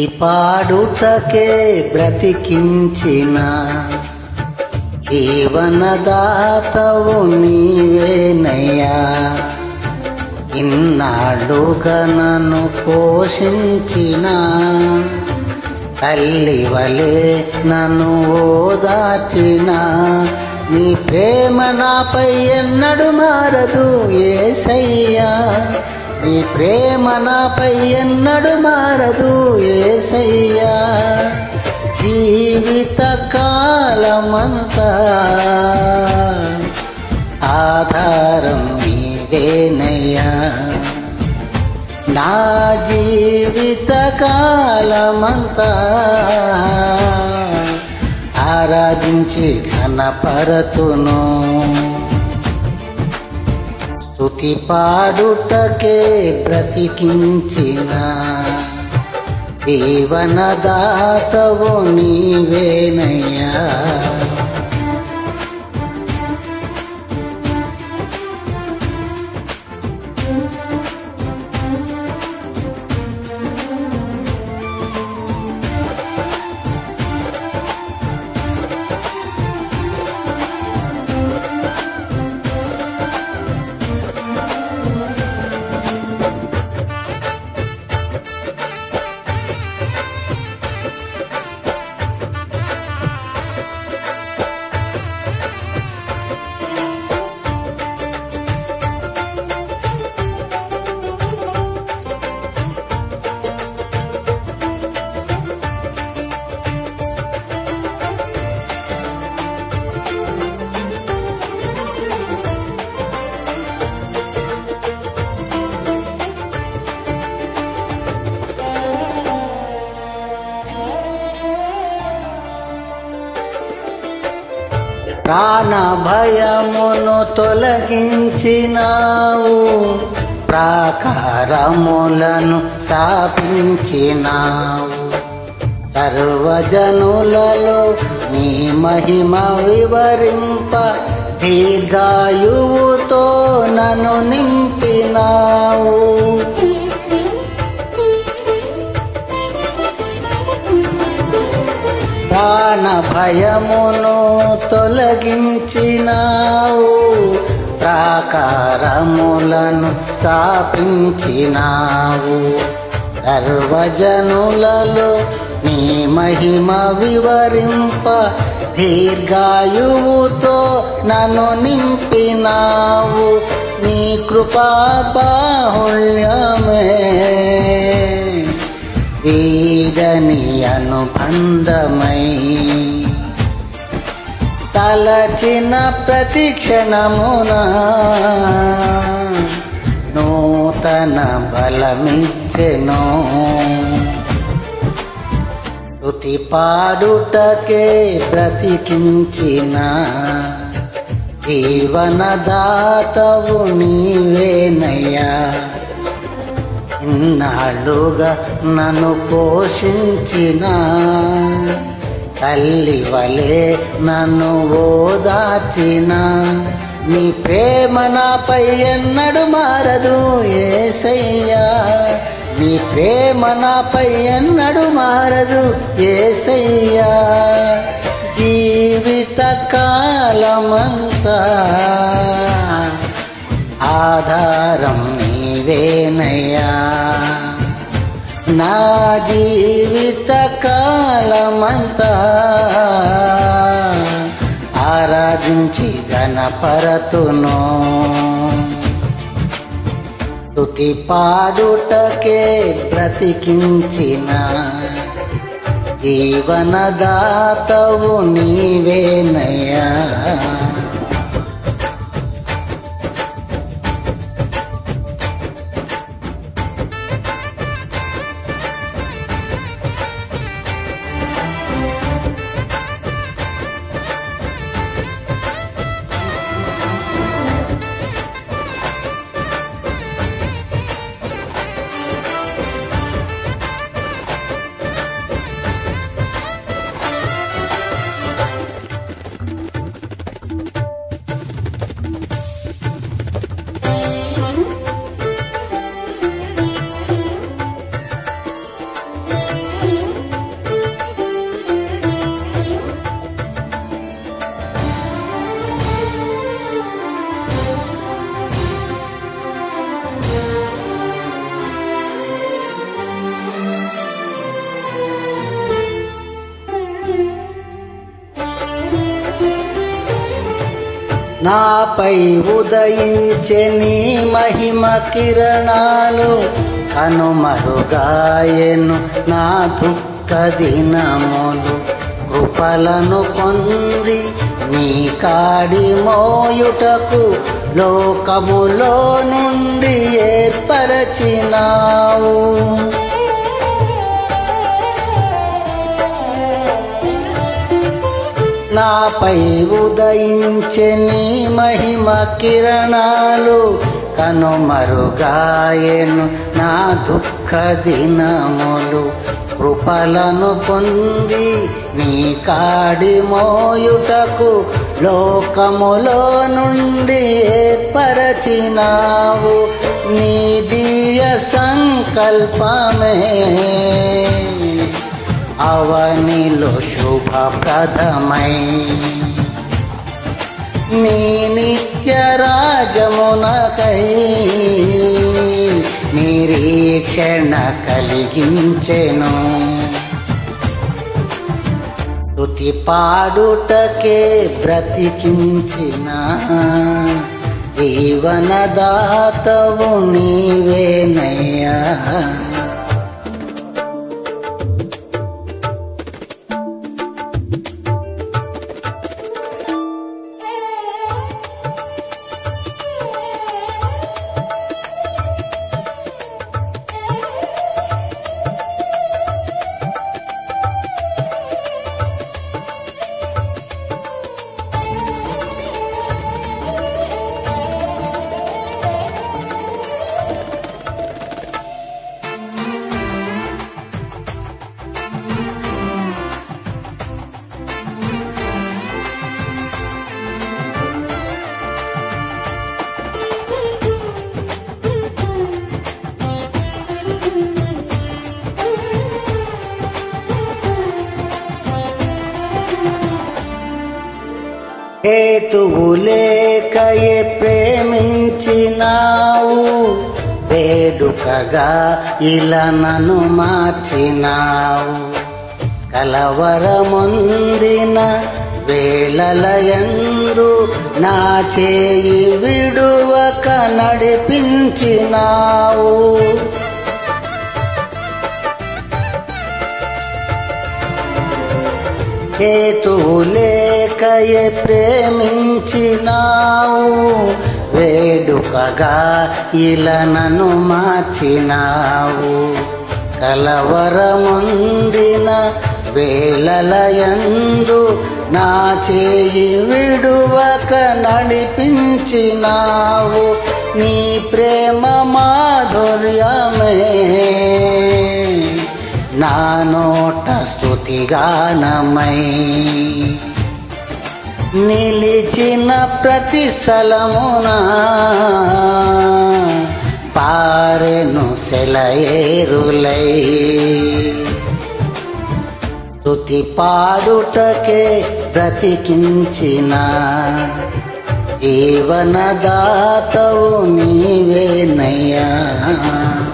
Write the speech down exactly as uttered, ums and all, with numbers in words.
స్తుతి పాడుటకే బ్రతికించిన జీవనదాతవు నీవేనయ్యా. ఇన్నాళ్ళుగా నన్ను పోషించిన తల్లి వలె నన్ను ఓదార్చిన నీ ప్రేమ నాపై ఎన్నడు మారదు యేసయ్యా. నీ ప్రేమ నాపై ఎన్నడు మారదు యేసయ్యా. జీవిత కాలమంతా ఆధారం నీవేనయ్యా. నా జీవిత కాలమంతా ఆరాధించి ఘనపరతును. స్తుతి పాడుటకే బ్రతికించిన జీవనదాతవు నీవేనయ్యా. ప్రాణ భయమును తొలగించినావు, ప్రాకారములను స్థాపించినావు. సర్వజనులలో నీ మహిమ వివరింప దీర్ఘాయువుతో నన్ను నింపినావు. ప్రాణ భయమును తొలగించినావు, ప్రాకారములను స్థాపించినావు. సర్వజనులలో నీ మహిమ వివరింప దీర్ఘాయువుతో నన్ను నింపినావు. నీ కృపా బాహుళ్యమే వీడని అనుబంధమై తలచిన ప్రతిక్షణమున నూతన బలమిచ్చెను. స్తుతి పాడుటకే బ్రతికించిన జీవనదాతవు నీవేనయ్యా. ఇన్నాళ్ళుగా నన్ను పోషించిన తల్లి వలె నన్ను ఓదార్చిన నీ ప్రేమ నాపై ఎన్నడు మారదు యేసయ్యా. నీ ప్రేమ నాపై ఎన్నడు మారదు యేసయ్యా. జీవిత కాలమంతా ఆధారం నీవేనయ్యా. నా జీవిత కాలమంతా ఆరాధించి ఘనపరతును. స్తుతి పాడుటకే బ్రతికించిన జీవనదాతవు నీవేనయ్యా. నాపై ఉదయించే నీ మహిమ కిరణాలు కనుమరుగాయెను నా దుఃఖ దినములు. కృపలను పొంది నీ కాడి మోయుటకు లోకములో నుండి ఏర్పరచినావు. నాపై ఉదయించే నీ మహిమ కిరణాలు కనుమరుగాయెను నా దుఃఖ దినములు. కృపలను పొంది నీ కాడి మోయుటకు లోకములో నుండి ఏర్పరచినావు. నీ దివ్య సంకల్పమే అవనిలో శుభప్రదమై నీ నిత్య రాజమునకై నిరీక్షణ కలిగించెను. స్తుతి పాడుటకే బ్రతికించిన జీవనదాతవు నీవేనయ్యా. హేతువు లేకయే ప్రేమించినావు, వేడుకగా ఇలా నన్ను మార్చినావు. కలవరముందిన వేళలయందు నా చేయి విడువక నడిపించినావు. హేతువు లేకయే ప్రేమించినావు, వేడుకగా ఇలా నన్ను మార్చినావు. కలవరముందిన వేళలయందు నా చేయి విడువక నడిపించినావు. నీ ప్రేమ మాధుర్యమే నా నోట స్తుతిగానమై నిలిచిన ప్రతి స్థలమున పారెను సెలయేరులై. స్తుతి పాడుటకే బ్రతికించిన జీవనదాతవు నీవేనయ్యా.